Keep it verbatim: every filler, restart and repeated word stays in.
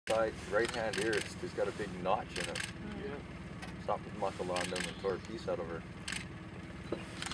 side right hand here, it's, it's got a big notch in it. Yeah. Stop the muscle on them and tore a piece out of her.